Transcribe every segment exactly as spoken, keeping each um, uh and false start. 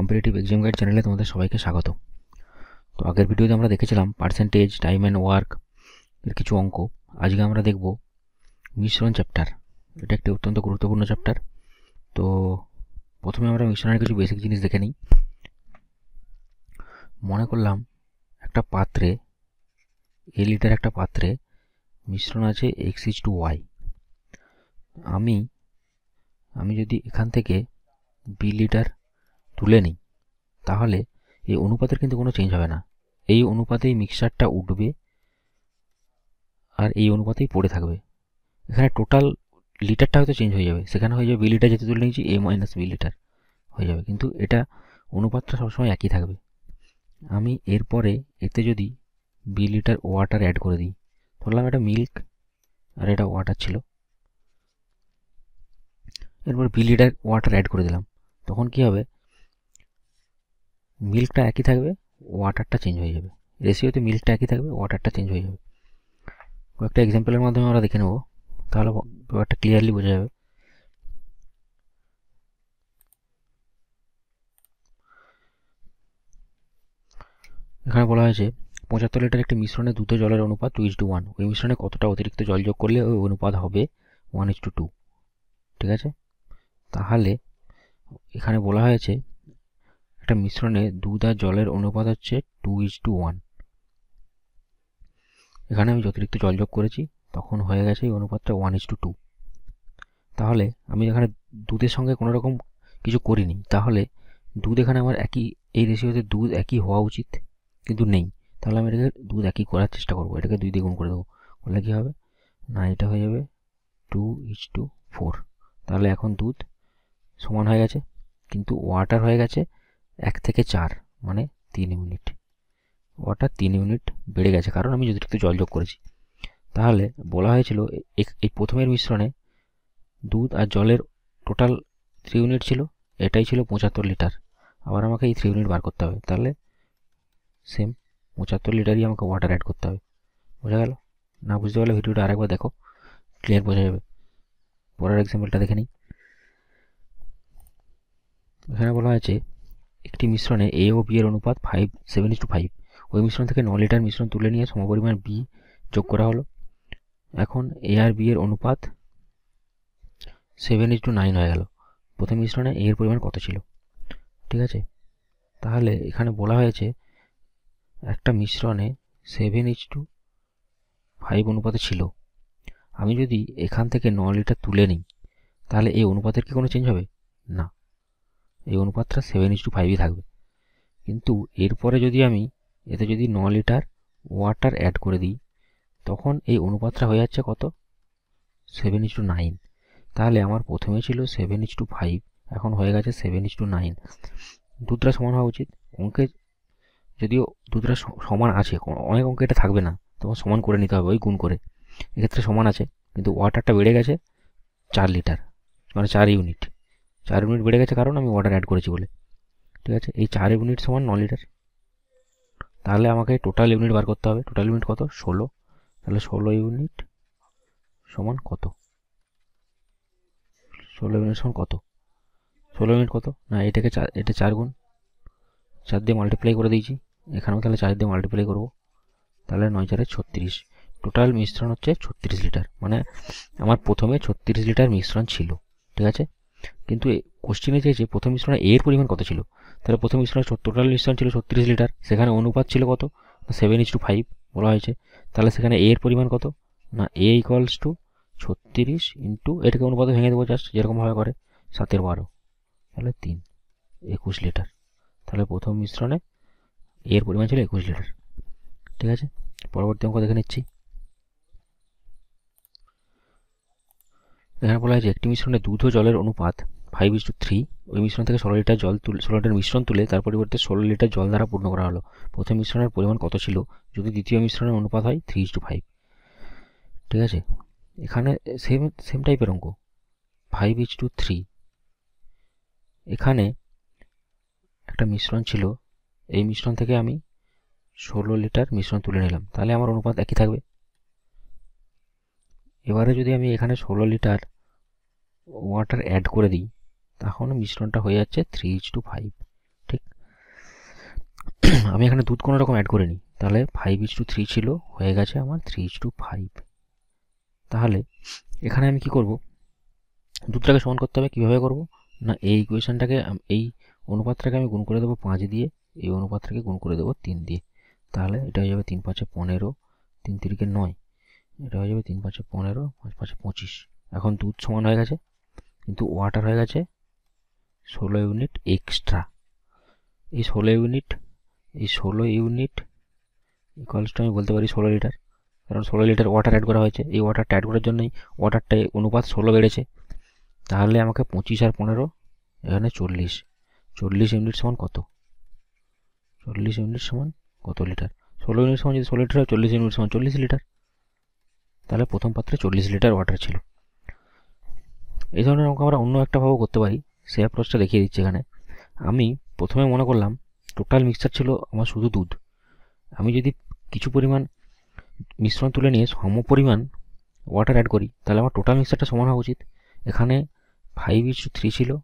Competitive exam guide চ্যানেলে তোমাদের সবাইকে স্বাগত। তো আগের ভিডিওতে আমরা দেখেছিলাম পার্সেন্টেজ, টাইম অ্যান্ড ওয়ার্ক এর কিছু অঙ্ক। আজকে আমরা দেখব মিশ্রণ চ্যাপ্টার। এটা একটি অত্যন্ত গুরুত্বপূর্ণ চ্যাপ্টার। তো প্রথমে আমরা মিশ্রণের কিছু বেসিক জিনিস দেখে নিই। মনে করলাম একটা পাত্রে, এ লিটার একটা পাত্রে মিশ্রণ আছে এক্স ইজ টু ওয়াই। আমি আমি যদি এখান থেকে বি লিটার তুলে নিই, তাহলে এই অনুপাতের কিন্তু কোনো চেঞ্জ হবে না। এই অনুপাতেই মিক্সচারটা উঠবে আর এই অনুপাতেই পড়ে থাকবে। এখানে টোটাল লিটারটা হয়তো চেঞ্জ হয়ে যাবে, সেখানে হয়ে যাবে বি লিটার যেতে তুলে নিয়েছি এ মাইনাস বি লিটার হয়ে যাবে, কিন্তু এটা অনুপাতটা সবসময় একই থাকবে। আমি এরপরে এতে যদি বি লিটার ওয়াটার অ্যাড করে দিই, ধরলাম এটা মিল্ক আর এটা ওয়াটার ছিল, এরপর বি লিটার ওয়াটার অ্যাড করে দিলাম, তখন কি হবে, মিল্কটা একই থাকবে, ওয়াটারটা চেঞ্জ হয়ে যাবে। রেশিওতে মিল্কটা একই থাকবে, ওয়াটারটা চেঞ্জ হয়ে যাবে। কয়েকটা এক্সাম্পলের মাধ্যমে আমরা দেখে নেব, তাহলে ব্যাপারটা ক্লিয়ারলি বোঝা যাবে। এখানে বলা হয়েছে পঁচাত্তর লিটার একটি মিশ্রণে দুটো জলের অনুপাত টু ইজ টু ওয়ান। ওই মিশ্রণে কতটা অতিরিক্ত জল যোগ করলে ওই অনুপাত হবে ওয়ান ইজ টু টু। ঠিক আছে, তাহলে এখানে বলা হয়েছে একটা মিশ্রণে দুধ আর জলের অনুপাত হচ্ছে টু ইজ টু ওয়ান। এখানে আমি অতিরিক্ত জল যোগ করেছি, তখন হয়ে গেছে এই অনুপাতটা ওয়ান ইজ টু টু। তাহলে আমি এখানে দুধের সঙ্গে কোনো রকম কিছু করিনি, তাহলে দুধ এখানে আমার একই, এই রেশিওতে দুধ একই হওয়া উচিত, কিন্তু নেই। তাহলে আমি এটাকে দুধ একই করার চেষ্টা করবো, এটাকে দুই দিয়ে গুণ করে দেবো, বললে কী হবে না, এটা হয়ে যাবে টু ইজ টু ফোর। তাহলে এখন দুধ সমান হয়ে গেছে, কিন্তু ওয়াটার হয়ে গেছে এক থেকে চার, মানে তিন ইউনিট। ওয়াটার তিন ইউনিট বেড়ে গেছে, কারণ আমি অতিরিক্ত জল যোগ করেছি। তাহলে বলা হয়েছিল এই প্রথমের মিশ্রণে দুধ আর জলের টোটাল থ্রি ইউনিট ছিল, এটাই ছিল পঁচাত্তর লিটার। আবার আমাকে এই থ্রি ইউনিট বার করতে হবে, তাহলে সেম পঁচাত্তর লিটারই আমাকে ওয়াটার অ্যাড করতে হবে। বোঝা গেল? না বুঝতে পারলে ভিডিওটা আরেকবার দেখো, ক্লিয়ার বোঝা যাবে। পরের এক্সাম্পলটা দেখে নিই। এখানে বলা হয়েছে একটি মিশ্রণে এ ও বি এর অনুপাত five seven is to five. ওই মিশ্রণ থেকে ন লিটার মিশ্রণ তুলে নিয়ে সমপরিমাণ বি যোগ করা হলো। এখন এ আর বি এর অনুপাত সেভেন ইস টু নাইন হয়ে গেল। প্রথম মিশ্রণে এ এর পরিমাণ কত ছিল? ঠিক আছে, তাহলে এখানে বলা হয়েছে একটা মিশ্রণে সেভেন ইস টু ফাইভ অনুপাতে ছিল। আমি যদি এখান থেকে ন লিটার তুলে নিই, তাহলে এই অনুপাতের কি কোনো চেঞ্জ হবে? না, এই অনুপাতটা সেভেন ইস টু ফাইভই থাকবে। কিন্তু এরপরে যদি আমি এতে যদি ন লিটার ওয়াটার অ্যাড করে দিই, তখন এই অনুপাতটা হয়ে যাচ্ছে কত? Seven is to nine. তাহলে আমার প্রথমে ছিল সেভেন ইস টু ফাইভ, এখন হয়ে গেছে সেভেন ইস টু নাইন। দুধটা সমান হওয়া উচিত। অঙ্কে যদিও দুধটা সমান আছে, অনেক অঙ্কে এটা থাকবে না, তখন সমান করে নিতে হবে ওই গুণ করে। এক্ষেত্রে সমান আছে, কিন্তু ওয়াটারটা বেড়ে গেছে চার লিটার, মানে চার ইউনিট। চার ইউনিট বেড়ে গেছে কারণ আমি ওয়াটার অ্যাড করেছি বলে। ঠিক আছে, এই চার ইউনিট সমান ন লিটার। তাহলে আমাকে টোটাল ইউনিট বার করতে হবে। টোটাল ইউনিট কত? ষোলো। তাহলে ষোলো ইউনিট সমান কত? ষোলো ইউনিট সমান কত? ষোলো ইউনিট কত না, এটাকে চার, এটা চার গুণ চার দিয়ে মাল্টিপ্লাই করে দিয়েছি, এখানেও তাহলে চার দিয়ে মাল্টিপ্লাই করবো, তাহলে নয় চারে ছত্রিশ। টোটাল মিশ্রণ হচ্ছে ছত্রিশ লিটার, মানে আমার প্রথমে ছত্রিশ লিটার মিশ্রণ ছিল। ঠিক আছে, কিন্তু কোশ্চেনে চেয়েছে প্রথম মিশ্রণে এর পরিমাণ কত ছিল। তাহলে প্রথম মিশ্রণে টোটাল মিশ্রণ ছিল ছত্রিশ লিটার, সেখানে অনুপাত ছিল কত? সেভেন ইস টু ফাইভ বলা হয়েছে। তাহলে সেখানে এর পরিমাণ কত না, এ ইকুয়ালস টু ছত্রিশ ইন্টু, এটাকে অনুপাতে ভেঙে দেবো জাস্ট যেরকমভাবে করে, সাতের বারো, তাহলে তিন, একুশ লিটার। তাহলে প্রথম মিশ্রণে এর পরিমাণ ছিল একুশ লিটার। ঠিক আছে, পরবর্তী অঙ্ক দেখে নিচ্ছি। এখানে বলা হয়েছে একটি মিশ্রণে দুধ ও জলের অনুপাত ফাইভ ইস টু থ্রি। ওই মিশ্রণ থেকে ষোলো লিটার জল তুলে ষোলো লিটার মিশ্রণ তুলে তার পরিবর্তে ষোলো লিটার জল দ্বারা পূর্ণ করা হলো। প্রথম মিশ্রণের পরিমাণ কত ছিল যদি দ্বিতীয় মিশ্রণের অনুপাত হয় থ্রি ইস টু ফাইভ? ঠিক আছে, এখানে সেম সেম টাইপের অঙ্ক, ফাইভ ইস টু থ্রি। এখানে একটা মিশ্রণ ছিল, এই মিশ্রণ থেকে আমি ষোলো লিটার মিশ্রণ তুলে নিলাম, তাহলে আমার অনুপাত একই থাকবে। এবারে যদি আমি এখানে ষোলো লিটার ওয়াটার অ্যাড করে দিই, তখন মিশ্রণটা হয়ে যাচ্ছে থ্রি ইস টু ফাইভ। ঠিক, আমি এখানে দুধ কোনো রকম অ্যাড করিনি, তাহলে ফাইভ ইস টু থ্রি ছিল, হয়ে গেছে আমার থ্রি ইস টু ফাইভ। তাহলে এখানে আমি কি করব, দুধটাকে সমান করতে হবে। কীভাবে করব না, এই ইকুয়েশনটাকে, এই অনুপাতটাকে আমি গুণ করে দেবো পাঁচ দিয়ে, এই অনুপাতটাকে গুণ করে দেবো তিন দিয়ে। তাহলে এটা হয়ে যাবে তিন পাঁচে পনেরো, তিন তিরিকে নয়, এটা হয়ে যাবে তিন পাঁচে পনেরো, পাঁচ পাঁচে পঁচিশ। এখন দুধ সমান হয়ে গেছে, কিন্তু ওয়াটার হয়ে গেছে ষোলো ইউনিট এক্সট্রা। এই ষোলো ইউনিট এই ষোলো ইউনিট ইকুয়ালসটা আমি বলতে পারি ষোলো লিটার, কারণ ষোলো লিটার ওয়াটার অ্যাড করা হয়েছে। এই ওয়াটারটা অ্যাড করার জন্যই ওয়াটারটাই অনুপাত ষোলো বেড়েছে। তাহলে আমাকে পঁচিশ আর পনেরো, এখানে চল্লিশ, চল্লিশ ইউনিট সমান কত, চল্লিশ ইউনিট সমান কত লিটার? ষোলো ইউনিট সমান যদি ষোলো লিটার হয়, চল্লিশ ইউনিট সমান চল্লিশ লিটার। তাহলে প্রথম পাত্রে চল্লিশ লিটার ওয়াটার ছিল। এই ধরনের অঙ্ক আমরা অন্য একটা ভাবেও করতে পারি, সেই অ্যাপ্রোচটা দেখিয়ে দিচ্ছি এখানে। আমি প্রথমে মনে করলাম টোটাল মিক্সচার ছিল আমার শুধু দুধ। আমি যদি কিছু পরিমাণ মিশ্রণ তুলে নিয়ে সম পরিমাণ ওয়াটার অ্যাড করি, তাহলে আমার টোটাল মিক্সচারটা সমান হওয়া উচিত। এখানে ফাইভ ইস টু থ্রি ছিল,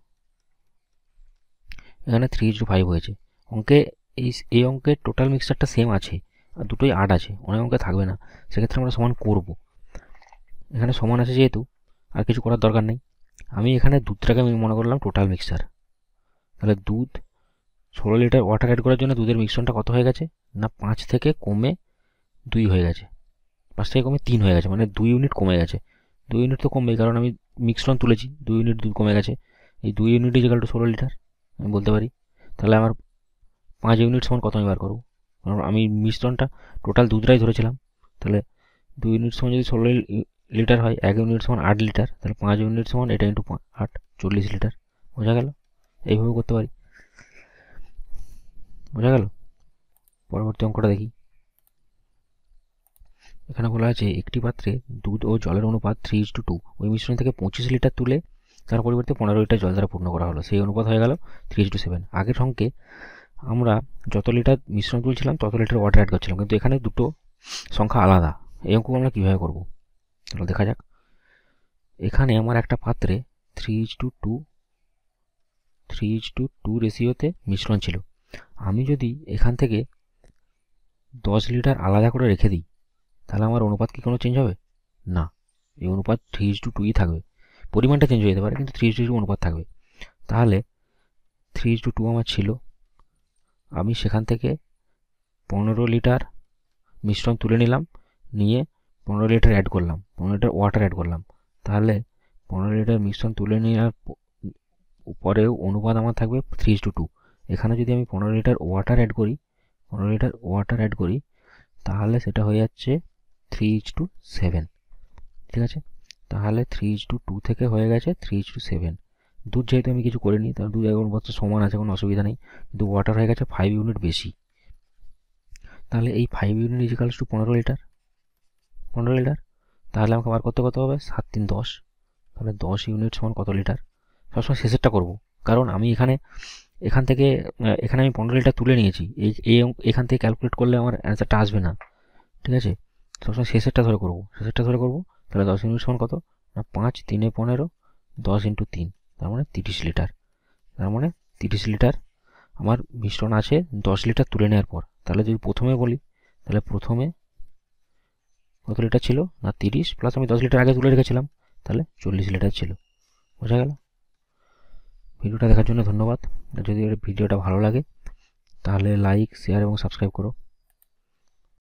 এখানে থ্রি ইস টু ফাইভ হয়েছে। অঙ্কে এই এই অঙ্কের টোটাল মিক্সচারটা সেম আছে, আর দুটোই আট আছে, অনেক অঙ্কে থাকবে না, সেক্ষেত্রে আমরা সমান করব। এখানে সমান আছে যেহেতু আর কিছু করার দরকার নেই। আমি এখানে দুধটাকে আমি মনে করলাম টোটাল মিক্সচার। তাহলে দুধ ষোলো লিটার ওয়াটার অ্যাড করার জন্য দুধের মিশ্রণটা কত হয়ে গেছে না, পাঁচ থেকে কমে দুই হয়ে গেছে, পাঁচ থেকে কমে তিন হয়ে গেছে, মানে দুই ইউনিট কমে গেছে। দুই ইউনিট তো কমবেই, কারণ আমি মিশ্রণ তুলেছি, দুই ইউনিট দুধ কমে গেছে। এই দুই ইউনিট ইজ ইকুয়াল টু ষোলো লিটার আমি বলতে পারি। তাহলে আমার পাঁচ ইউনিট সমান কত আমি বার করবো, কারণ আমি মিশ্রণটা টোটাল দুধটাই ধরেছিলাম। তাহলে দুই ইউনিট সমান যদি ষোলো লিটার হয়, এক ইউনিট সমান আট লিটার, তাহলে পাঁচ ইউনিট সমান এটা ইন্টু আট, চল্লিশ লিটার। বোঝা গেল? এইভাবে করতে পারি। বোঝা গেল? পরবর্তী অঙ্কটা দেখি। এখানে বলা আছে একটি পাত্রে দুধ ও জলের অনুপাত থ্রি ইস টু টু, ওই মিশ্রণ থেকে পঁচিশ লিটার তুলে তার পরিবর্তে পনেরো লিটার জল দ্বারা পূর্ণ করা হলো, সেই অনুপাত হয়ে গেল থ্রি ইস টু সেভেন। আগের অঙ্কে আমরা যত লিটার মিশ্রণ তুলছিলাম তত লিটার ওয়াটার অ্যাড করছিলাম, কিন্তু এখানে দুটো সংখ্যা আলাদা। এই অঙ্ক আমরা কীভাবে করবো চলো দেখা যাক। এখানে আমার একটা পাত্রে three is to two three is to two রেশিওতে মিশ্রণ ছিল। আমি যদি এখান থেকে দশ লিটার আলাদা করে রেখে দিই, তাহলে আমার অনুপাত কি কোনো চেঞ্জ হবে না, এই অনুপাত থ্রি ইস টু টুই থাকবে। পরিমাণটা চেঞ্জ হয়ে যেতে পারে, কিন্তু থ্রি ইস টু টু অনুপাত থাকবে। তাহলে থ্রি ইস টু টু আমার ছিল, আমি সেখান থেকে পনেরো লিটার মিশ্রণ তুলে নিলাম, নিয়ে পনেরো লিটার অ্যাড করলাম, পনেরো লিটার ওয়াটার অ্যাড করলাম। তাহলে পনেরো লিটার মিশ্রণ তুলে নেওয়ার পরেও অনুপাত আমার থাকবে থ্রি ইস টু টু। এখানে যদি আমি পনেরো লিটার ওয়াটার অ্যাড করি পনেরো লিটার ওয়াটার অ্যাড করি তাহলে সেটা হয়ে যাচ্ছে থ্রি ইস টু সেভেন। ঠিক আছে, তাহলে থ্রি ইস টু টু থেকে হয়ে গেছে থ্রি ইস টু সেভেন। দুধ যেহেতু আমি কিছু করিনি, তাহলে দুধ এক অনুপাত সমান আছে, কোনো অসুবিধা নেই, কিন্তু ওয়াটার হয়ে গেছে ফাইভ ইউনিট বেশি। তাহলে এই ফাইভ ইউনিট ইজিক্যালস টু পনেরো লিটার পনেরো লিটার তাহলে আমাকে বার করতে কত হবে, সাত তিন দশ। তাহলে দশ ইউনিট সমান কত লিটার? সবসময় শেষেরটা করব, কারণ আমি এখানে এখান থেকে এখানে আমি পনেরো লিটার তুলে নিয়েছি, এই এই এখান থেকে ক্যালকুলেট করলে আমার অ্যান্সারটা আসবে না। ঠিক আছে, সবসময় শেষেরটা ধরে করব, শেষেরটা ধরে করব। তাহলে দশ ইউনিট সমান কত না, পাঁচ তিনে পনেরো, দশ ইন্টু তিন, তার মানে তিরিশ লিটার। তার মানে তিরিশ লিটার আমার মিশ্রণ আছে দশ লিটার তুলে নেওয়ার পর। তাহলে যদি প্রথমে বলি, তাহলে প্রথমে কত লিটার ছিল না, তিরিশ, প্লাস আমি দশ লিটার আগে তুলে রেখেছিলাম, তাহলে চল্লিশ লিটার ছিল। বোঝা গেল? ভিডিওটা দেখার জন্য ধন্যবাদ। যদি ভিডিওটা ভালো লাগে তাহলে লাইক, শেয়ার এবং সাবস্ক্রাইব করো।